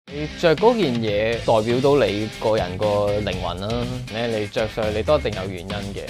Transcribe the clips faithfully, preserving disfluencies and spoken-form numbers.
你着嗰件嘢代表到你個人個靈魂啦，咧你着上去你都一定有原因嘅。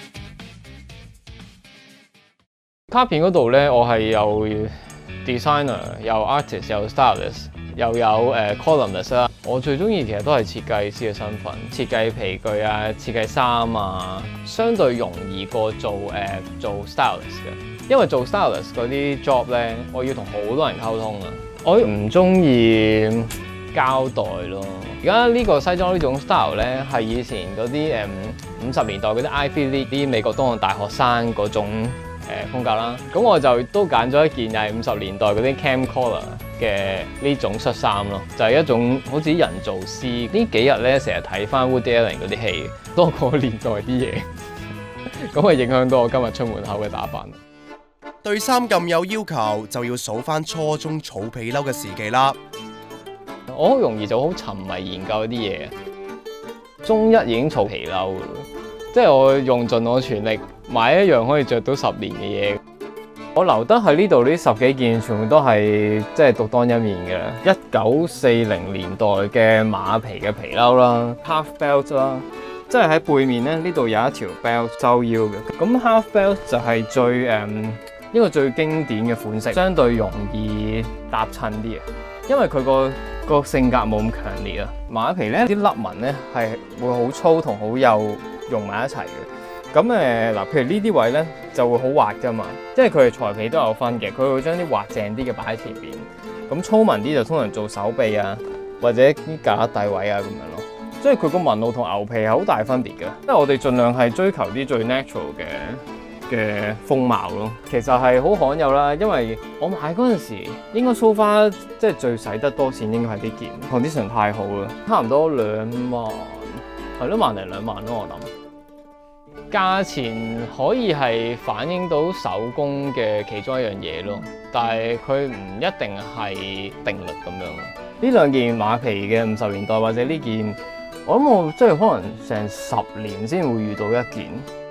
卡片嗰度咧，我係有 designer、有 artist、有 stylist、又有誒、uh, columnist 啦。我最中意其實都係設計師嘅身份，設計皮具啊、設計衫啊，相對容易過做誒、uh, 做 stylist 嘅。因為做 stylist 嗰啲 job 咧，我要同好多人溝通啊，我唔中意交代咯。而家呢個西裝呢種 style 咧，係以前嗰啲誒五十年代嗰啲 Ivy League 啲美國東岸大學生嗰種誒風格啦。咁我就都揀咗一件又係五十年代嗰啲 cam collar 嘅呢種恤衫咯，就係、是、一種好似人造絲。呢幾日咧成日睇翻 Woody Allen 嗰啲戲，多過年代啲嘢，咁啊影響到我今日出門口嘅打扮。 對衫咁有要求，就要數翻初中儲皮褸嘅時期啦。 我好容易就好沉迷研究一啲嘢，中一已經儲皮褸，即係我用盡我全力買一樣可以着到十年嘅嘢。我留得喺呢度呢十幾件，全部都係即係獨當一面嘅啦。一九四零年代嘅馬皮嘅皮褸啦 ，half belt 啦，即係喺背面咧呢度有一條 belt 收腰嘅。咁 half belt 就係最誒。Um, 呢個最經典嘅款式，相對容易搭襯啲嘅，因為佢個個性格冇咁強烈啊。馬皮咧啲粒紋咧係會好粗同好幼融埋一齊嘅。咁誒嗱，譬如呢啲位咧就會好滑噶嘛，即係佢哋裁皮都有分嘅，佢會將啲滑淨啲嘅擺喺前邊。咁粗紋啲就通常做手臂啊，或者啲架底位啊咁樣咯。即係佢個紋路同牛皮係好大分別嘅，即係我哋盡量係追求啲最 natural 嘅嘅風貌咯，其實係好罕有啦，因為我買嗰陣時應該 so far 即係最使得多錢應該係呢件 condition 太好啦，差唔多兩萬，係咯，萬零兩萬咯我諗。價錢可以係反映到手工嘅其中一樣嘢咯，但係佢唔一定係定律咁樣。呢兩件馬皮嘅五十年代或者呢件，我諗我即係可能成十年先會遇到一件。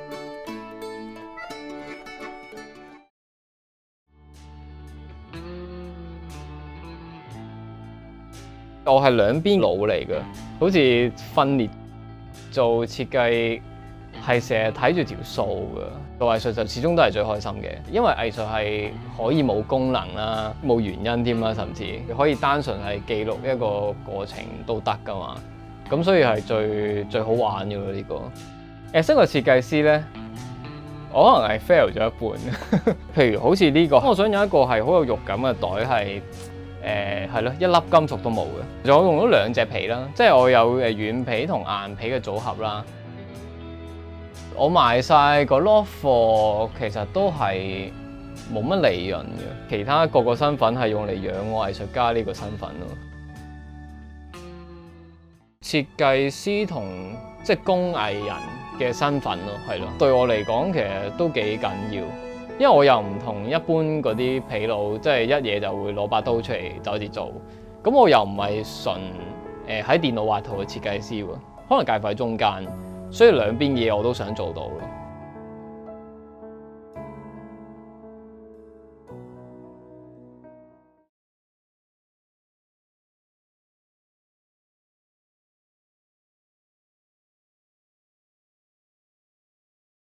我係兩邊腦嚟嘅，好似分裂。做設計係成日睇住條數嘅，做藝術就始終都係最開心嘅，因為藝術係可以冇功能啦，冇原因添啦，甚至可以單純係記錄一個過程都得㗎嘛。咁所以係最最好玩嘅咯呢個。誒，身為設計師咧，我可能係 fail 咗一半。譬如好似呢個，我想有一個係好有肉感嘅袋係。誒係咯，一粒金屬都冇嘅。仲有用咗兩隻皮啦，即係我有誒軟皮同硬皮嘅組合啦。我賣晒個 lot 貨，其實都係冇乜利潤嘅。其他個個身份係用嚟養我藝術家呢個身份咯。設計師同即係工藝人嘅身份咯，係咯，對我嚟講其實都幾緊要。因為我又唔同一般嗰啲皮佬，即係一嘢就會攞把刀出嚟就開始做。咁我又唔係純誒喺電腦畫圖嘅設計師喎，可能介乎喺中間，所以兩邊嘢我都想做到咯。